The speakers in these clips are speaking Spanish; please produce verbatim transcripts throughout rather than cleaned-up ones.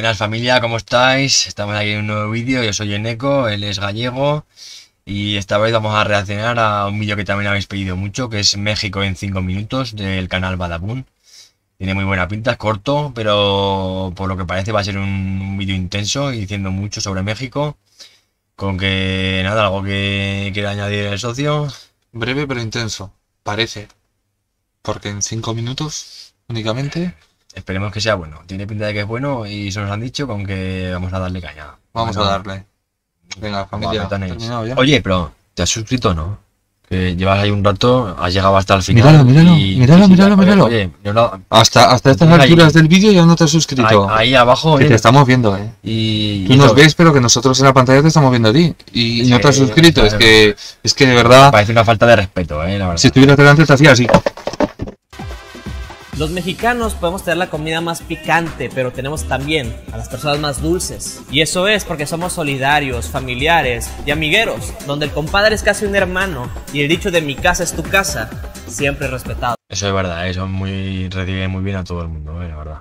Buenas familia, ¿cómo estáis? Estamos aquí en un nuevo vídeo, yo soy Eneco, él es gallego y esta vez vamos a reaccionar a un vídeo que también habéis pedido mucho, que es México en cinco minutos del canal Badabun. Tiene muy buena pinta, es corto, pero por lo que parece va a ser un, un vídeo intenso y diciendo mucho sobre México. Con que nada, algo que quiera añadir el socio. Breve pero intenso, parece. Porque en cinco minutos únicamente. Esperemos que sea bueno. Tiene pinta de que es bueno y eso nos han dicho, con que vamos a darle caña. Vamos bueno, a darle. Venga, familia. Terminado ya. Oye, pero ¿te has suscrito, no? Que llevas ahí un rato, has llegado hasta el final. Míralo, míralo, y, míralo, y, míralo, míralo. Oye, yo no, hasta, hasta estas alturas del vídeo ya no te has suscrito. Ahí, ahí abajo, que eh, te estamos viendo, eh. Y, Tú y nos eso, ves, pero que nosotros en la pantalla te estamos viendo a ti. Y sí, no te has suscrito. claro. Es que, es que de verdad. Parece una falta de respeto, eh, la verdad. Si estuvieras delante te hacía así. Los mexicanos podemos tener la comida más picante, pero tenemos también a las personas más dulces. Y eso es porque somos solidarios, familiares y amigueros, donde el compadre es casi un hermano y el dicho de mi casa es tu casa, siempre respetado. Eso es verdad, eso muy, recibe muy bien a todo el mundo, eh, la verdad.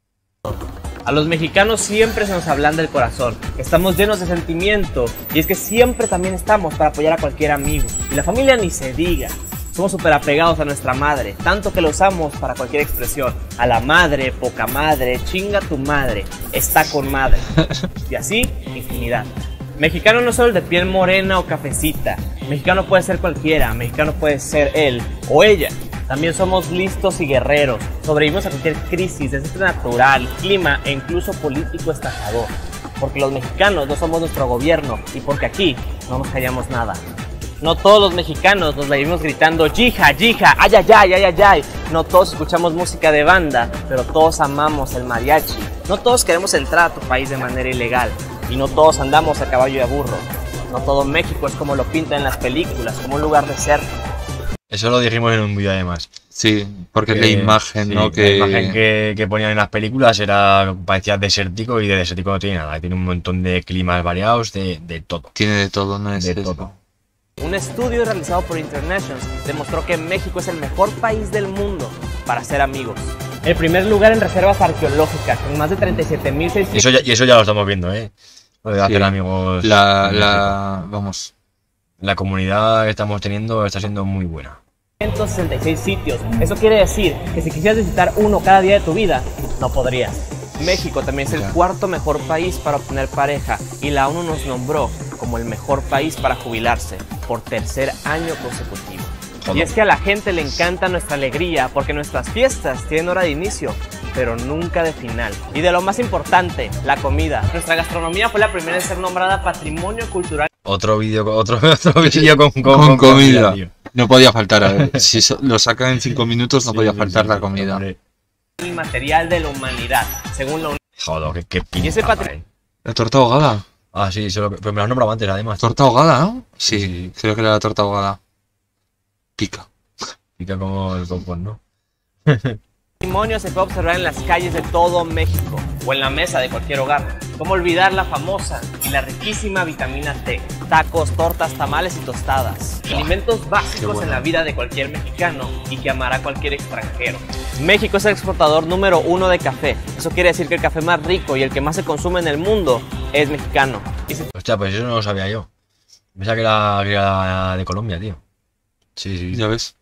A los mexicanos siempre se nos ablanda el corazón, estamos llenos de sentimiento y es que siempre también estamos para apoyar a cualquier amigo. Y la familia ni se diga. Somos súper apegados a nuestra madre, tanto que lo usamos para cualquier expresión. A la madre, poca madre, chinga tu madre, está con madre. Y así, infinidad. Mexicano no es solo el de piel morena o cafecita. Mexicano puede ser cualquiera, mexicano puede ser él o ella. También somos listos y guerreros. Sobrevivimos a cualquier crisis, desastre natural, clima e incluso político estafador. Porque los mexicanos no somos nuestro gobierno y porque aquí no nos callamos nada. No todos los mexicanos nos la vivimos gritando yija, yija, ay, ay, ay, ay, ay, ay. No todos escuchamos música de banda, pero todos amamos el mariachi. No todos queremos entrar a tu país de manera ilegal. Y no todos andamos a caballo y a burro. No todo México es como lo pintan en las películas, como un lugar desierto. Eso lo dijimos en un vídeo además. Sí, porque Que, la imagen, sí, ¿no? La Que... imagen que, que ponían en las películas era, parecía desértico y de desértico no tiene nada. Tiene un montón de climas variados, de, de todo. Tiene de todo, no es De eso. todo. Un estudio realizado por Internations demostró que México es el mejor país del mundo para ser amigos. El primer lugar en reservas arqueológicas, con más de treinta y siete mil seiscientos... Y eso, ya, y eso ya lo estamos viendo, ¿eh? Lo de Sí. hacer amigos. La, la, vamos. La comunidad que estamos teniendo está siendo muy buena. ciento sesenta y seis sitios. Eso quiere decir que si quisieras visitar uno cada día de tu vida, no podrías. México también es el cuarto mejor país para obtener pareja y la ONU nos nombró como el mejor país para jubilarse por tercer año consecutivo. Joder. Y es que a la gente le encanta nuestra alegría porque nuestras fiestas tienen hora de inicio, pero nunca de final. Y de lo más importante, la comida. Nuestra gastronomía fue la primera en ser nombrada Patrimonio Cultural. Otro vídeo otro, otro vídeo con, con, Con, con comida. comida, tío. No podía faltar. A ver. Si so- lo sacan en cinco minutos, no Sí, podía sí, faltar sí, la sí, comida. hombre. Inmaterial de la humanidad, según la UNESCO. Joder, qué, qué pinta. Y ese patri- eh. La torta ahogada. Ah, sí, solo, pero me lo has nombrado antes, además. Torta ahogada, ¿no? Sí, Sí. creo que era la torta ahogada. Pica. Pica como el compón, ¿no? Patrimonio se puede observar en las calles de todo México o en la mesa de cualquier hogar. ¿Cómo olvidar la famosa y la riquísima vitamina T? Tacos, tortas, tamales y tostadas. Alimentos básicos bueno. en la vida de cualquier mexicano y que amará cualquier extranjero. México es el exportador número uno de café. Eso quiere decir que el café más rico y el que más se consume en el mundo es mexicano. Y si Hostia, pues eso no lo sabía yo. Pensaba que era, que era de Colombia, tío. Sí, sí. Ya ves.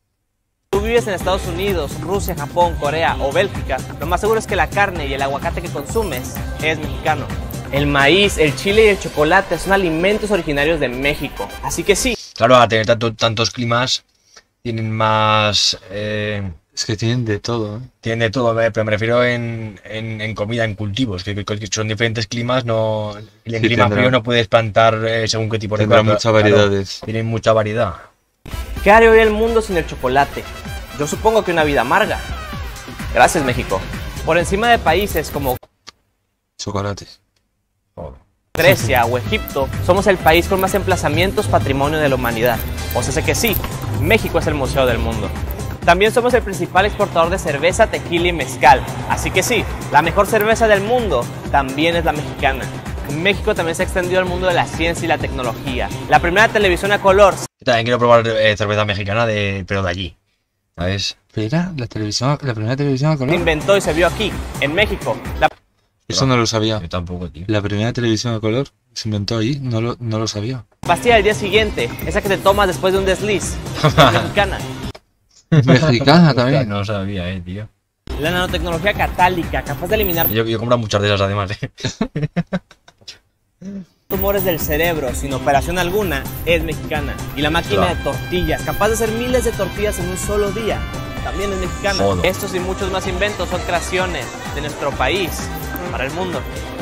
tú vives en Estados Unidos, Rusia, Japón, Corea o Bélgica, lo más seguro es que la carne y el aguacate que consumes es mexicano. El maíz, el chile y el chocolate son alimentos originarios de México, así que sí. Claro, a tener tanto, tantos climas, tienen más... Eh, Es que tienen de todo, ¿eh? tienen de todo, eh, pero me refiero en, en, en comida, en cultivos, que, que son diferentes climas, no... En Sí, clima tendrá. frío no puedes plantar eh, según qué tipo de Tendrá cosa, muchas claro, variedades. tienen mucha variedad. ¿Qué haría hoy el mundo sin el chocolate? Yo supongo que una vida amarga. Gracias, México. Por encima de países como Chocolate. Joder. Grecia o Egipto, somos el país con más emplazamientos patrimonio de la humanidad. O sea, sé que sí, México es el museo del mundo. También somos el principal exportador de cerveza, tequila y mezcal. Así que sí, la mejor cerveza del mundo también es la mexicana. México también se ha extendido al mundo de la ciencia y la tecnología. La primera televisión a color Yo también quiero probar eh, cerveza mexicana, de, pero de allí, ¿sabes? Espera, la televisión, la primera televisión a se color. inventó y se vio aquí, en México. La Eso no lo sabía. Yo tampoco, tío. La primera televisión a color se inventó ahí, no lo, no lo sabía. Pastilla del día siguiente, esa que te tomas después de un desliz. Mexicana. Mexicana también. No lo sabía, eh, tío. La nanotecnología catálica, capaz de eliminar Yo, yo compro muchas de esas además, eh. tumores del cerebro sin operación alguna, es mexicana. Y la máquina Claro. de tortillas, capaz de hacer miles de tortillas en un solo día, también es mexicana. Jodo. Estos y muchos más inventos son creaciones de nuestro país para el mundo.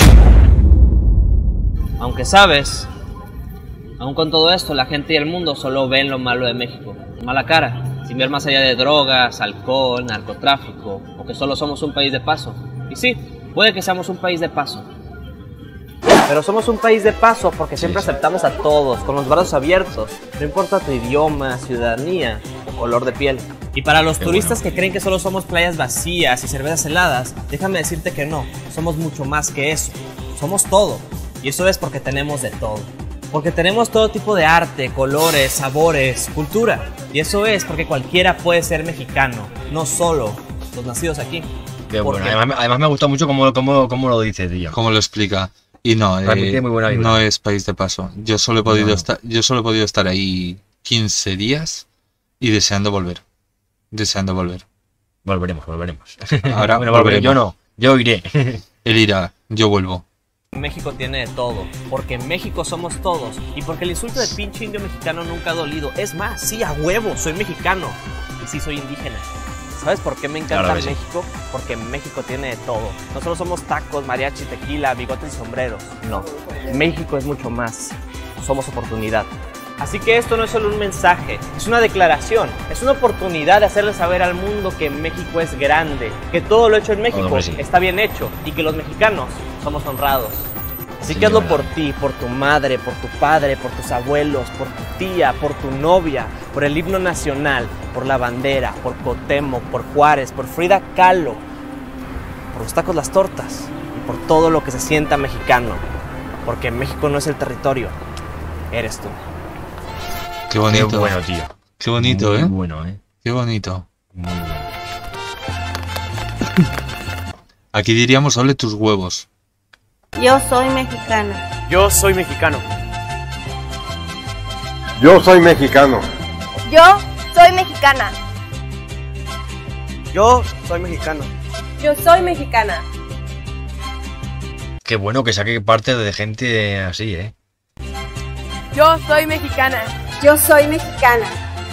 Aunque sabes, aún con todo esto, la gente y el mundo solo ven lo malo de México, mala cara, sin ver más allá de drogas, alcohol, narcotráfico, o que solo somos un país de paso. Y sí, puede que seamos un país de paso. Pero somos un país de paso porque siempre Sí, sí. aceptamos a todos, con los brazos abiertos, no importa tu idioma, ciudadanía o color de piel. Y para los Qué turistas bueno. que creen que solo somos playas vacías y cervezas heladas, déjame decirte que no, somos mucho más que eso. Somos todo. Y eso es porque tenemos de todo. Porque tenemos todo tipo de arte, colores, sabores, cultura. Y eso es porque cualquiera puede ser mexicano, no solo los nacidos aquí. Qué ¿Por bueno. qué? Además, además me gusta mucho cómo, cómo, cómo lo dice, tío. ¿Cómo lo explica? Y no, eh, Transmite muy buena vibra. no es país de paso. Yo solo he podido No. estar, yo solo he podido estar ahí quince días y deseando volver. Deseando volver. Volveremos, volveremos. Ahora bueno, volveré. volveremos. Yo no, yo iré. Él irá, yo vuelvo. México tiene de todo, porque en México somos todos y porque el insulto de pinche indio mexicano nunca ha dolido. Es más, sí, a huevo, soy mexicano y sí soy indígena. ¿Sabes por qué me encanta Claro que sí. México? Porque México tiene de todo. No solo somos tacos, mariachi, tequila, bigotes y sombreros. No, México es mucho más. Somos oportunidad. Así que esto no es solo un mensaje, es una declaración, es una oportunidad de hacerle saber al mundo que México es grande, que todo lo hecho en México Hombre, sí. está bien hecho y que los mexicanos somos honrados. Así Sí, que hazlo verdad. por ti, por tu madre, por tu padre, por tus abuelos, por tu tía, por tu novia, por el himno nacional, por la bandera, por Cuauhtémoc, por Juárez, por Frida Kahlo, por los tacos, las tortas y por todo lo que se sienta mexicano. Porque México no es el territorio, eres tú. Qué bonito. Qué bueno, tío. Qué bonito, Muy ¿eh? bueno, eh. Qué bonito. Muy bueno. Aquí diríamos, ole tus huevos. Yo soy mexicana. Yo soy mexicano. Yo soy mexicano. Yo soy mexicana. Yo soy mexicano. Yo soy mexicana. Qué bueno que saque parte de gente así, eh. Yo soy mexicana. Yo soy mexicana.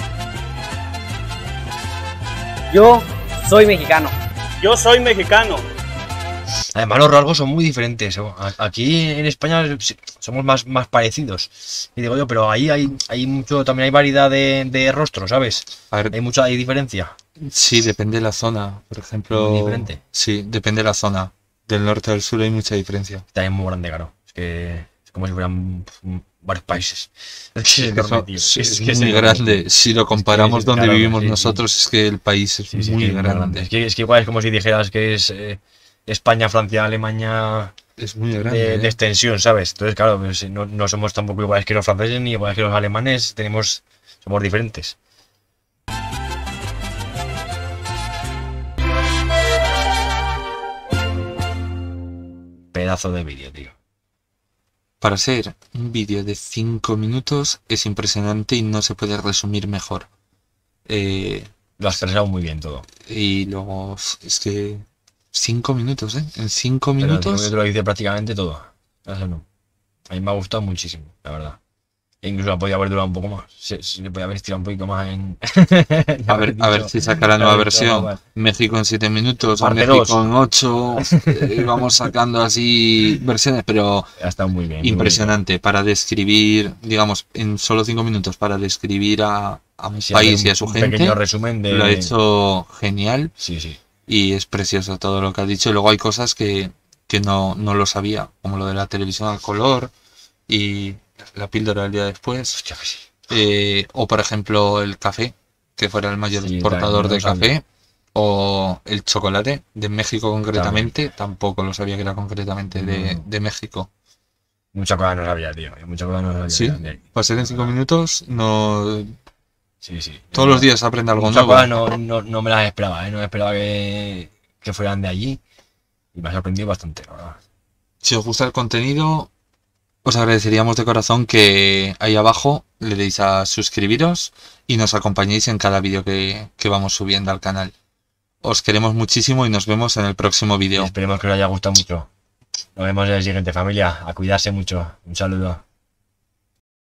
Yo soy mexicano. Yo soy mexicano. Además los rasgos son muy diferentes. A- Aquí en España somos más, más parecidos. Y digo yo, pero ahí hay, hay mucho, también hay variedad de, de rostros, ¿sabes? A ver, Hay mucha hay diferencia. sí, depende de la zona. Por ejemplo, Muy diferente. sí, depende de la zona. Del norte al sur hay mucha diferencia. También muy grande, claro. Es que es como si fueran pf, varios países. Es que es Es, enorme, tío. es- Es es que es muy enorme. grande. Si lo comparamos es- donde claro, vivimos sí, sí. nosotros, es que el país es Sí, sí, muy que es grande. Es que, es que igual es como si dijeras que es eh, España, Francia, Alemania Es muy de, grande. de ¿eh? extensión, ¿sabes? Entonces, claro, pues, no, no somos tampoco iguales que los franceses ni iguales que los alemanes. Tenemos, somos diferentes. Pedazo de vídeo, tío. Para ser un vídeo de cinco minutos es impresionante y no se puede resumir mejor. Eh, Lo has expresado muy bien todo. y luego es que cinco minutos, ¿eh? En cinco Pero minutos. te lo dice prácticamente todo. Eso no. A mí me ha gustado muchísimo, la verdad. E incluso la podía haber durado un poco más. Se, se le podía haber estirado un poquito más en. A ver, a ver si saca la nueva versión. México en siete minutos, o Parte México dos. en ocho. eh, vamos sacando así versiones, pero Ha estado muy bien. muy impresionante para describir, digamos, en solo cinco minutos, para describir a, a un bonito. Sí, país hacer y a un- su un gente. pequeño resumen de. Lo ha hecho genial Sí, sí. y es precioso todo lo que ha dicho. Y luego hay cosas que, que no, no lo sabía, como lo de la televisión a color y la píldora del día después. Hostia, que sí. Eh, o por ejemplo el café, que fuera el mayor Sí, exportador también de no lo sabía. café. O el chocolate de México concretamente, tampoco lo sabía que era concretamente de, No. de México. Mucha cosa no sabía, tío. Mucha cosa no sabía. Sí, de ahí. para ser en cinco minutos, no Sí, sí. todos los días aprende algo Muchas nuevo. cosas no, no, no me las esperaba, ¿eh? No me esperaba que, que fueran de allí. Y me ha sorprendido bastante, la verdad. Si os gusta el contenido, os agradeceríamos de corazón que ahí abajo le deis a suscribiros y nos acompañéis en cada vídeo que, que vamos subiendo al canal. Os queremos muchísimo y nos vemos en el próximo vídeo. Esperemos que os haya gustado mucho. Nos vemos en el siguiente, familia. A cuidarse mucho. Un saludo.